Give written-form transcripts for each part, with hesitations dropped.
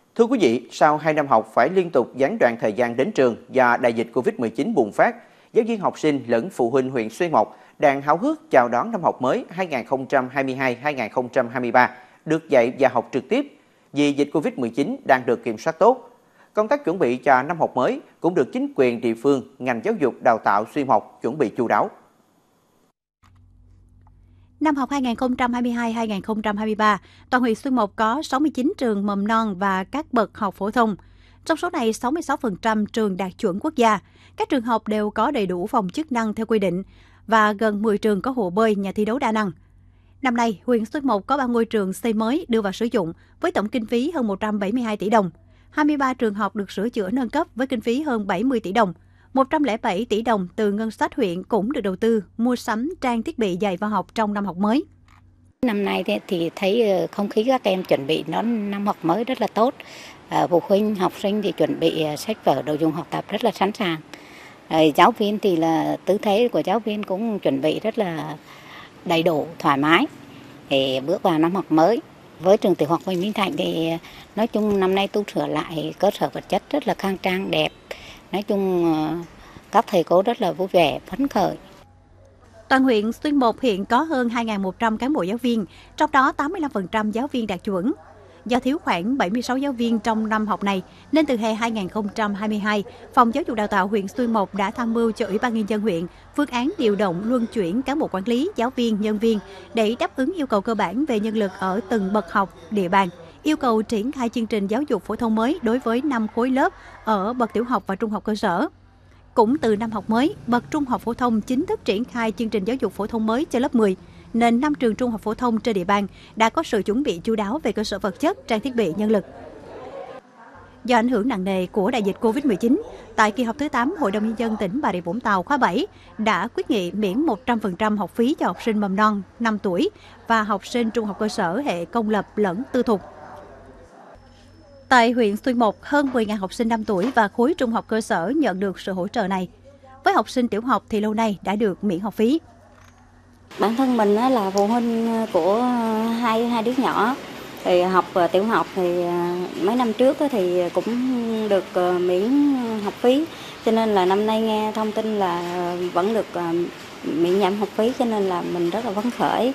Thưa quý vị, sau 2 năm học phải liên tục gián đoạn thời gian đến trường do đại dịch Covid-19 bùng phát, giáo viên học sinh lẫn phụ huynh huyện Xuyên Mộc đang háo hức chào đón năm học mới 2022-2023 được dạy và học trực tiếp vì dịch Covid-19 đang được kiểm soát tốt. Công tác chuẩn bị cho năm học mới cũng được chính quyền địa phương, ngành giáo dục đào tạo Xuyên Mộc chuẩn bị chu đáo. Năm học 2022-2023, toàn huyện Xuyên Mộc có 69 trường mầm non và các bậc học phổ thông. Trong số này, 66% trường đạt chuẩn quốc gia. Các trường học đều có đầy đủ phòng chức năng theo quy định và gần 10 trường có hồ bơi, nhà thi đấu đa năng. Năm nay, huyện Xuyên Mộc có 3 ngôi trường xây mới đưa vào sử dụng với tổng kinh phí hơn 172 tỷ đồng. 23 trường học được sửa chữa nâng cấp với kinh phí hơn 70 tỷ đồng. 107 tỷ đồng từ ngân sách huyện cũng được đầu tư mua sắm trang thiết bị dạy và học trong năm học mới. Năm nay thì thấy không khí các em chuẩn bị đón năm học mới rất là tốt. Phụ huynh, học sinh thì chuẩn bị sách vở, đồ dùng học tập rất là sẵn sàng. Giáo viên thì là tư thế của giáo viên cũng chuẩn bị rất là đầy đủ, thoải mái để bước vào năm học mới. Với trường tiểu học Huỳnh Minh Thạnh thì nói chung năm nay tu sửa lại cơ sở vật chất rất là khang trang đẹp. Nói chung các thầy cô rất là vui vẻ, phấn khởi. Toàn huyện Xuyên Mộc hiện có hơn 2.100 cán bộ giáo viên, trong đó 85% giáo viên đạt chuẩn. Do thiếu khoảng 76 giáo viên trong năm học này, nên từ hè 2022, Phòng Giáo dục Đào tạo huyện Xuyên Mộc đã tham mưu cho Ủy ban Nhân dân huyện phương án điều động luân chuyển cán bộ quản lý, giáo viên, nhân viên để đáp ứng yêu cầu cơ bản về nhân lực ở từng bậc học, địa bàn, yêu cầu triển khai chương trình giáo dục phổ thông mới đối với 5 khối lớp ở bậc tiểu học và trung học cơ sở. Cũng từ năm học mới, bậc trung học phổ thông chính thức triển khai chương trình giáo dục phổ thông mới cho lớp 10, nên 5 trường trung học phổ thông trên địa bàn đã có sự chuẩn bị chu đáo về cơ sở vật chất, trang thiết bị, nhân lực. Do ảnh hưởng nặng nề của đại dịch Covid-19, tại kỳ họp thứ 8, Hội đồng Nhân dân tỉnh Bà Rịa Vũng Tàu khóa 7 đã quyết nghị miễn 100% học phí cho học sinh mầm non 5 tuổi và học sinh trung học cơ sở hệ công lập lẫn tư thục. Tại huyện Xuyên Mộc, hơn 10.000 học sinh 5 tuổi và khối trung học cơ sở nhận được sự hỗ trợ này. Với học sinh tiểu học thì lâu nay đã được miễn học phí. Bản thân mình là phụ huynh của hai đứa nhỏ, thì học tiểu học thì mấy năm trước thì cũng được miễn học phí, cho nên là năm nay nghe thông tin là vẫn được miễn giảm học phí, cho nên là mình rất là phấn khởi.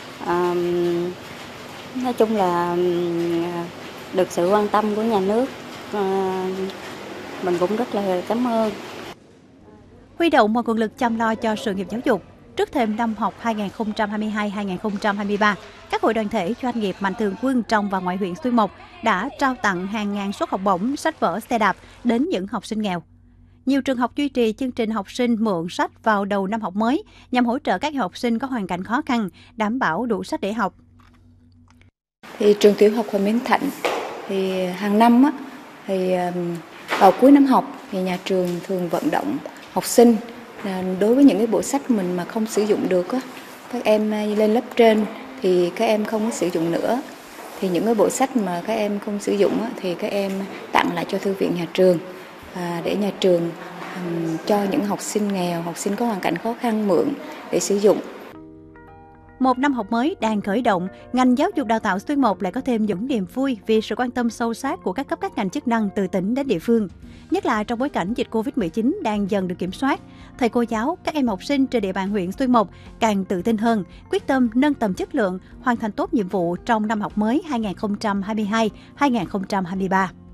Nói chung là được sự quan tâm của nhà nước, mình cũng rất là cảm ơn. Huy động mọi nguồn lực chăm lo cho sự nghiệp giáo dục. Trước thềm năm học 2022-2023, các hội đoàn thể, doanh nghiệp mạnh thường quân trong và ngoài huyện Xuyên Mộc đã trao tặng hàng ngàn suất học bổng, sách vở, xe đạp đến những học sinh nghèo. Nhiều trường học duy trì chương trình học sinh mượn sách vào đầu năm học mới nhằm hỗ trợ các học sinh có hoàn cảnh khó khăn, đảm bảo đủ sách để học. Thì trường tiểu học Huỳnh Minh Thạnh thì hàng năm thì vào cuối năm học thì nhà trường thường vận động học sinh đối với những cái bộ sách mình mà không sử dụng được các em lên lớp trên thì các em không có sử dụng nữa, thì những cái bộ sách mà các em không sử dụng thì các em tặng lại cho thư viện nhà trường để nhà trường cho những học sinh nghèo, học sinh có hoàn cảnh khó khăn mượn để sử dụng. Một năm học mới đang khởi động, ngành giáo dục đào tạo Xuyên Mộc lại có thêm những niềm vui vì sự quan tâm sâu sát của các cấp các ngành chức năng từ tỉnh đến địa phương. Nhất là trong bối cảnh dịch Covid-19 đang dần được kiểm soát, thầy cô giáo, các em học sinh trên địa bàn huyện Xuyên Mộc càng tự tin hơn, quyết tâm nâng tầm chất lượng, hoàn thành tốt nhiệm vụ trong năm học mới 2022-2023.